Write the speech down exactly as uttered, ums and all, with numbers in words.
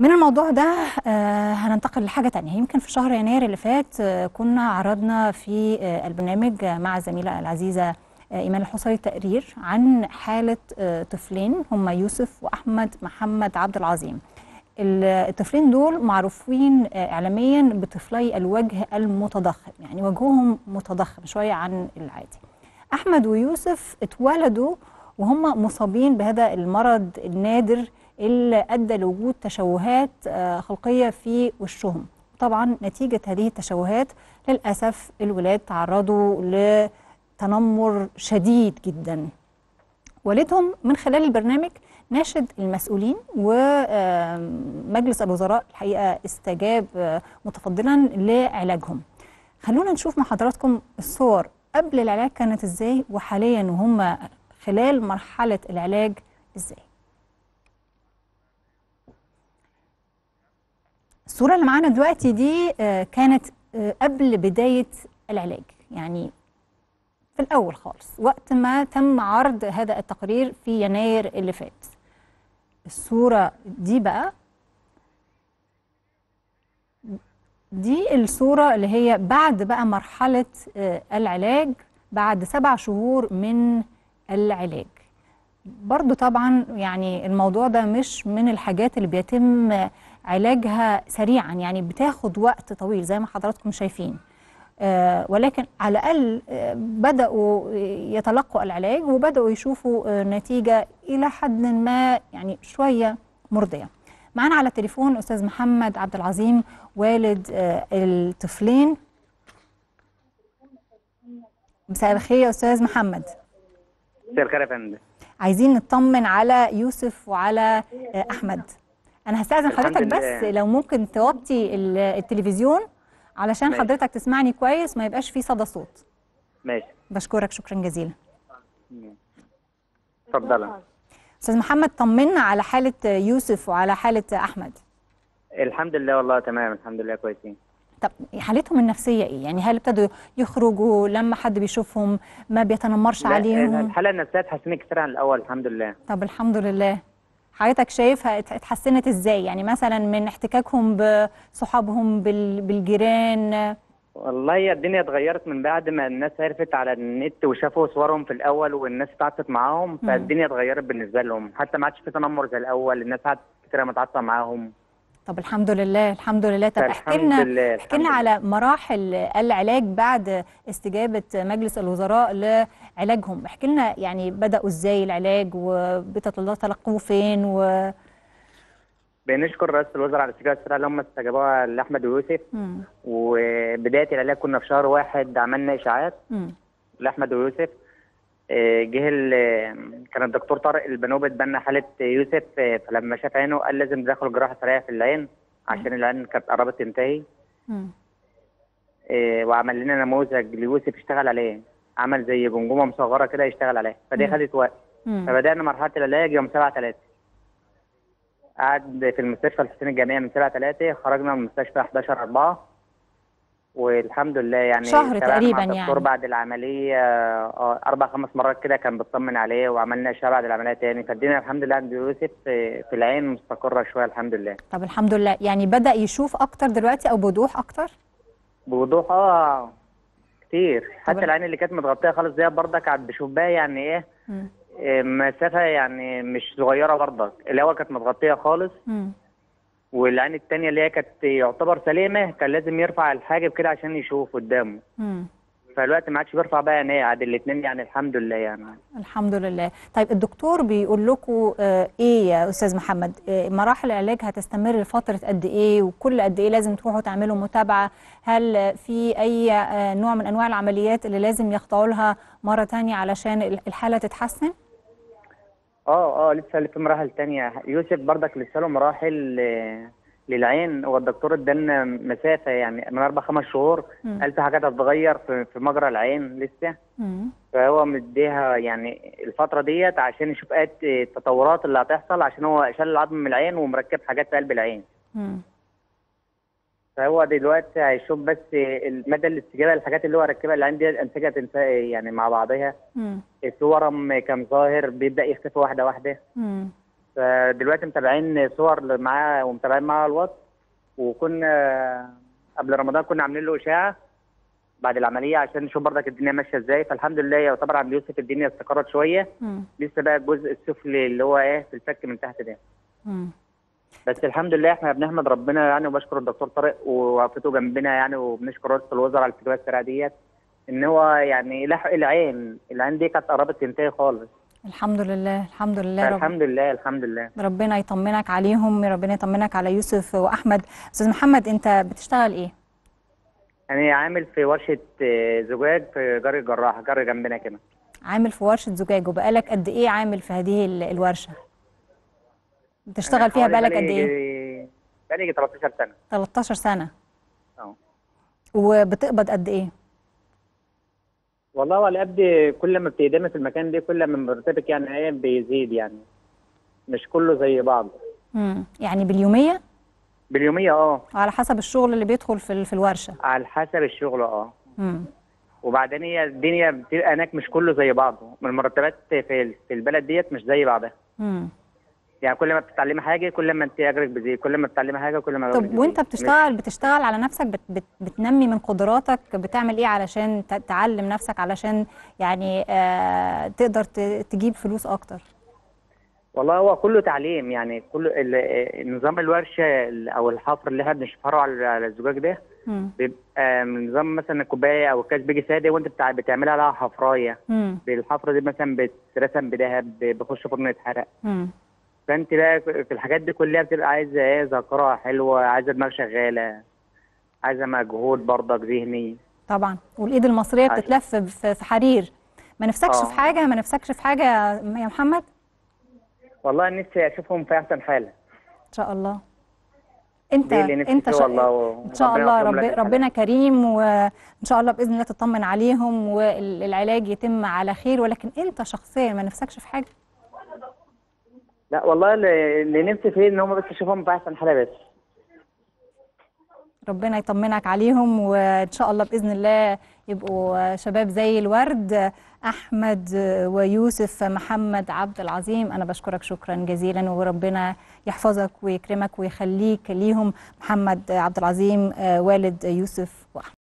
من الموضوع ده آه هننتقل لحاجة تانية. يمكن في شهر يناير اللي فات آه كنا عرضنا في آه البرنامج آه مع الزميلة العزيزة آه إيمان الحصري تقرير عن حالة آه طفلين هم يوسف وأحمد محمد عبد العظيم. الطفلين دول معروفين آه إعلاميا بطفلي الوجه المتضخم، يعني وجههم متضخم شوية عن العادي. أحمد ويوسف اتولدوا وهم مصابين بهذا المرض النادر اللي أدى لوجود تشوهات خلقية في وشهم. طبعا نتيجة هذه التشوهات للأسف الولاد تعرضوا لتنمر شديد جدا. والدهم من خلال البرنامج ناشد المسؤولين، ومجلس الوزراء الحقيقة استجاب متفضلا لعلاجهم. خلونا نشوف مع حضراتكم الصور قبل العلاج كانت ازاي، وحاليا وهم خلال مرحلة العلاج ازاي. الصورة اللي معانا دلوقتي دي كانت قبل بداية العلاج، يعني في الأول خالص وقت ما تم عرض هذا التقرير في يناير اللي فات. الصورة دي بقى دي الصورة اللي هي بعد بقى مرحلة العلاج، بعد سبع شهور من العلاج. برضو طبعا يعني الموضوع ده مش من الحاجات اللي بيتم علاجها سريعا، يعني بتاخد وقت طويل زي ما حضراتكم شايفين، آه ولكن على الأقل آه بدأوا يتلقوا العلاج وبدأوا يشوفوا آه نتيجة إلى حد ما يعني شوية مرضية. معنا على التليفون أستاذ محمد عبد العظيم والد آه الطفلين. مساء الخير يا أستاذ محمد. مساء الخير يا فندم. عايزين نطمن على يوسف وعلى آه أحمد. أنا هستأذن حضرتك بس لو ممكن توطي التلفزيون علشان ماشي. حضرتك تسمعني كويس ما يبقاش فيه صدى صوت. ماشي. بشكرك شكرا جزيلا. اتفضل. أستاذ محمد طمنا على حالة يوسف وعلى حالة أحمد. الحمد لله والله تمام، الحمد لله كويسين. طب حالتهم النفسية إيه؟ يعني هل ابتدوا يخرجوا لما حد بيشوفهم ما بيتنمرش عليهم؟ الحالة النفسية اتحسنت كتير عن الأول الحمد لله. طب الحمد لله. حضرتك شايفها اتحسنت ازاي؟ يعني مثلا من احتكاكهم بصحابهم بالجيران؟ والله الدنيا اتغيرت من بعد ما الناس عرفت على النت وشافوا صورهم في الاول والناس اتعاطفت معاهم، فالدنيا اتغيرت بالنسبه لهم، حتى ما عادش في تنمر زي الاول، الناس قعدت كتير متعاطفه معاهم. طب الحمد لله الحمد لله. طب احكي لنا احكي لنا على مراحل العلاج بعد استجابه مجلس الوزراء لعلاجهم، احكي لنا يعني بداوا ازاي العلاج وبتتلقوه فين. و بنشكر رئاسه الوزراء على الاستجابه السريعه اللي هم استجابوها لاحمد ويوسف. م. وبدايه العلاج كنا في شهر واحد عملنا اشاعات لاحمد ويوسف. جه كان الدكتور طارق البنوبي اتبنى حاله يوسف، فلما شاف عينه قال لازم ندخل جراحه سريعه في العين عشان العين كانت قربت تنتهي. وعمل لنا نموذج ليوسف اشتغل عليه، عمل زي جمجمه مصغره كده يشتغل عليها، فدي خدت وقت. فبدانا مرحله العلاج يوم سبعة ثلاثة. قعد في المستشفى الحسين الجامعي من سبعة ثلاثة، خرجنا من المستشفى حداشر أربعة، والحمد لله يعني شهر تقريبا. يعني الدكتور بعد العمليه اه اربع خمس مرات كده كان بيطمن عليه، وعملنا اشعه بعد العمليه تاني، فالدنيا الحمد لله عند يوسف في العين مستقره شويه الحمد لله. طب الحمد لله، يعني بدا يشوف اكتر دلوقتي او بوضوح اكتر؟ بوضوح اه كتير، حتى العين اللي كانت متغطيه خالص دي برضك قاعد بشوف بها يعني ايه م. مسافه يعني مش صغيره برضك، الاول كانت متغطيه خالص. م. والعين الثانيه اللي هي كانت يعتبر سليمه كان لازم يرفع الحاجب كده عشان يشوف قدامه. امم فالوقت ما عادش بيرفع بقى عينيه، عاد الاثنين يعني الحمد لله يعني. الحمد لله. طيب الدكتور بيقول لكم آه ايه يا استاذ محمد؟ آه مراحل العلاج هتستمر لفتره قد ايه؟ وكل قد ايه لازم تروحوا تعملوا متابعه؟ هل في اي آه نوع من انواع العمليات اللي لازم يخضعوا لها مره ثانيه علشان الحاله تتحسن؟ اه اه لسه في مراحل ثانيه. يوسف برضك لسه له مراحل آه للعين، هو الدكتور ادالنا مسافه يعني من اربع خمس شهور، قال في حاجات هتتغير في, في مجرى العين لسه. مم. فهو مديها يعني الفتره ديت عشان يشوف ايه التطورات اللي هتحصل، عشان هو شال العظم من العين ومركب حاجات في قلب العين. مم. فهو دلوقتي هيشوف بس مدى الاستجابه للحاجات اللي هو ركبها العين دي، انسجه تنسى يعني مع بعضها. في ورم كان ظاهر بيبدا يختفي واحده واحده. مم. فدلوقتي متابعين صور معاه ومتابعين معاه على الواتس. وكنا قبل رمضان كنا عاملين له اشاعه بعد العمليه عشان نشوف برضك الدنيا ماشيه ازاي. فالحمد لله يعتبر عند يوسف الدنيا استقرت شويه. مم. لسه بقى الجزء السفلي اللي هو ايه في الفك من تحت ده. مم. بس الحمد لله احنا بنحمد ربنا يعني، وبشكر الدكتور طارق ووقفته جنبنا يعني، وبنشكر رئاسه الوزراء على الفتوى السريعه ديت، ان هو يعني لحق العين. العين دي كانت قربت تنتهي خالص. الحمد لله الحمد لله. رب الحمد لله الحمد لله. ربنا يطمنك عليهم، ربنا يطمنك على يوسف واحمد. استاذ محمد، انت بتشتغل ايه؟ انا عامل في ورشه آه، زجاج في جار الجراح، جار جنبنا كده. عامل في ورشه زجاج، وبقالك قد ايه عامل في هذه ال- الورشه؟ بتشتغل فيها حوالي بقالك قد بقالي ايه؟ بقالي تلتاشر سنه. تلتاشر سنه. اه وبتقبض قد ايه؟ والله هو على قد كل ما بتقدمي في المكان ده كل ما مرتبك يعني ايه بيزيد يعني، مش كله زي بعض. امم يعني باليوميه؟ باليوميه اه. على حسب الشغل اللي بيدخل في ال- في الورشه. على حسب الشغل اه. امم وبعدين هي الدنيا بتبقى هناك مش كله زي بعضه، من المرتبات في في البلد ديت مش زي بعضها. امم يعني كل ما بتتعلمي حاجه كل ما انت اجرك بيزيد، كل ما بتتعلمي حاجه كل ما اجرك طب بيزيد. وانت مش بتشتغل بتشتغل على نفسك، بت بت بتنمي من قدراتك، بتعمل ايه علشان ت- تعلم نفسك علشان يعني آه تقدر ت- تجيب فلوس اكتر؟ والله هو كله تعليم يعني، كل ال- نظام الورشه او الحفر اللي احنا بنشفره على على الزجاج ده امم بيبقى من نظام مثلا الكوبايه او الكاس بيجي ساده وانت بتع- بتعملها لها حفرايه. امم بالحفره دي مثلا بترسم بذهب، بيخش فرن يتحرق. امم فانت بقى في الحاجات دي كلها بتبقى عايزه ايه ذاكره حلوه، عايزه دماغ شغاله، عايزه مجهود برضك ذهني. طبعا. والايد المصريه عايزة. بتتلف في في حرير. ما نفسكش في اه حاجه؟ ما نفسكش في حاجه يا محمد؟ والله نفسي اشوفهم في احسن حاله. ان شاء الله. انت دي اللي نفسي انت فيه شا... والله، ان شاء وربنا الله يوفقهم رب... لك الحلال. ربنا كريم، وان شاء الله باذن الله تطمن عليهم والعلاج يتم على خير. ولكن انت شخصيا ما نفسكش في حاجه؟ لا والله اللي اللي نفسي فيه ان هم بس يشوفهم في احسن حاله بس. ربنا يطمنك عليهم، وان شاء الله باذن الله يبقوا شباب زي الورد. احمد ويوسف محمد عبد العظيم، انا بشكرك شكرا جزيلا، وربنا يحفظك ويكرمك ويخليك ليهم. محمد عبد العظيم والد يوسف واحمد.